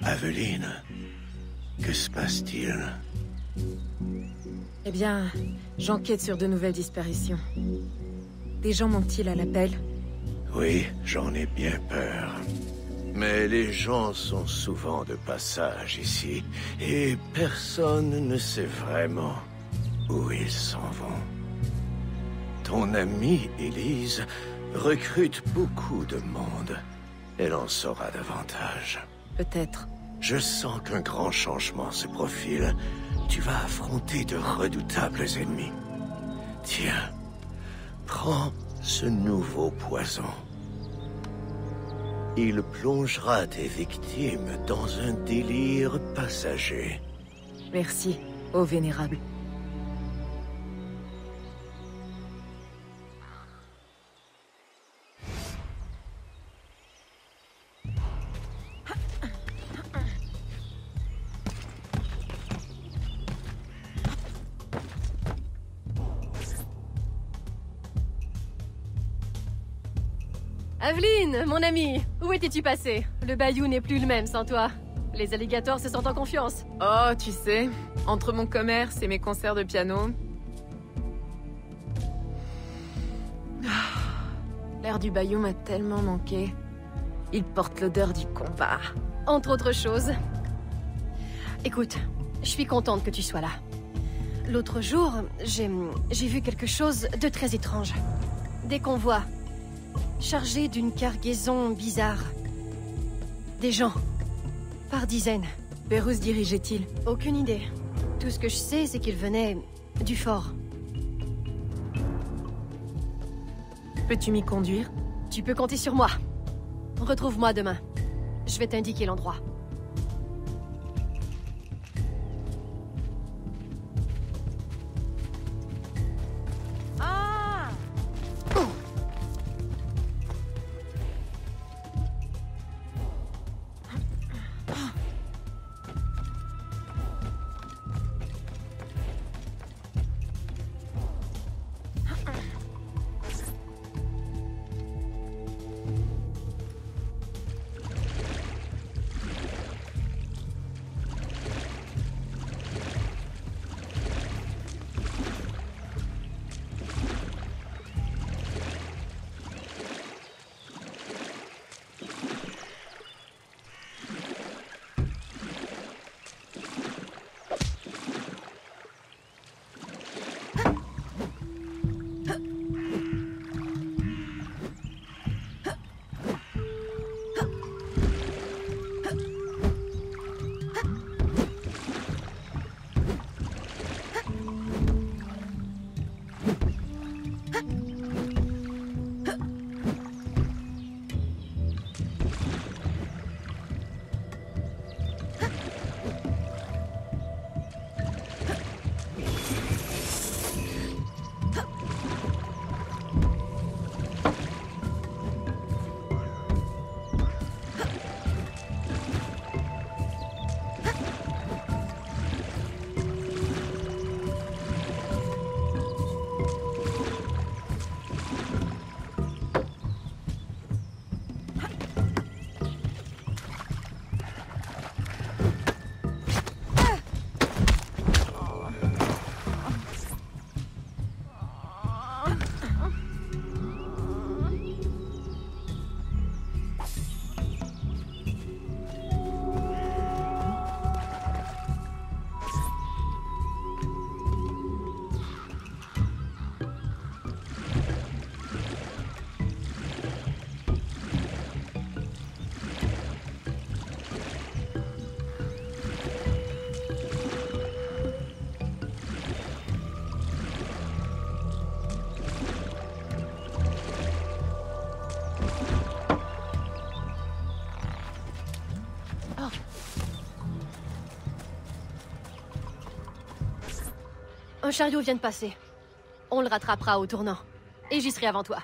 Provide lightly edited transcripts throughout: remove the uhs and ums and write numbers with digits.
Aveline, que se passe-t-il? Eh bien, j'enquête sur de nouvelles disparitions. Des gens manquent-ils à l'appel? Oui, j'en ai bien peur. Mais les gens sont souvent de passage ici, et personne ne sait vraiment où ils s'en vont. Ton amie, Elise, recrute beaucoup de monde. Elle en saura davantage. Peut-être. Je sens qu'un grand changement se profile. Tu vas affronter de redoutables ennemis. Tiens, prends ce nouveau poison. Il plongera tes victimes dans un délire passager. Merci, ô vénérable. Aveline, mon amie, où étais-tu passé? Le bayou n'est plus le même sans toi. Les alligators se sentent en confiance. Oh, tu sais, entre mon commerce et mes concerts de piano... L'air du bayou m'a tellement manqué. Il porte l'odeur du combat. Entre autres choses. Écoute, je suis contente que tu sois là. L'autre jour, j'ai vu quelque chose de très étrange. Des convois, chargés d'une cargaison bizarre. Des gens, par dizaines. Vers où se dirigeait-il? Aucune idée. Tout ce que je sais, c'est qu'ils venaient du fort. Peux-tu m'y conduire? Tu peux compter sur moi. Retrouve-moi demain. Je vais t'indiquer l'endroit. Un chariot vient de passer. On le rattrapera au tournant. Et j'y serai avant toi.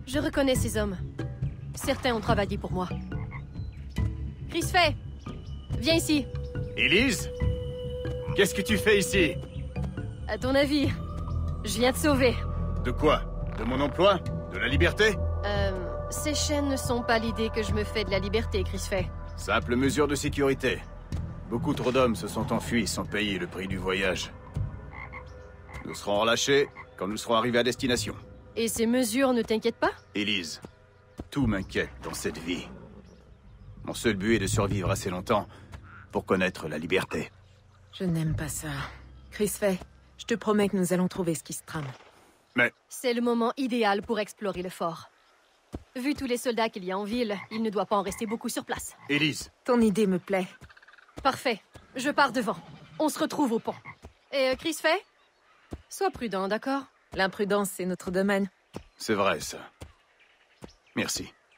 Je reconnais ces hommes. Certains ont travaillé pour moi. Chris Fay, viens ici. Elise? Qu'est-ce que tu fais ici? À ton avis, je viens te sauver. De quoi? De mon emploi? De la liberté? Ces chaînes ne sont pas l'idée que je me fais de la liberté, Chris Fay. Simple mesure de sécurité. Beaucoup trop d'hommes se sont enfuis sans payer le prix du voyage. Nous serons relâchés quand nous serons arrivés à destination. Et ces mesures ne t'inquiètent pas? Élise, tout m'inquiète dans cette vie. Mon seul but est de survivre assez longtemps pour connaître la liberté. Je n'aime pas ça. Chris Fay, je te promets que nous allons trouver ce qui se trame. Mais... C'est le moment idéal pour explorer le fort. Vu tous les soldats qu'il y a en ville, il ne doit pas en rester beaucoup sur place. Élise! Ton idée me plaît. Parfait. Je pars devant. On se retrouve au pont. Et Chris Fay? Sois prudent, d'accord? L'imprudence, c'est notre domaine. C'est vrai, ça. Merci.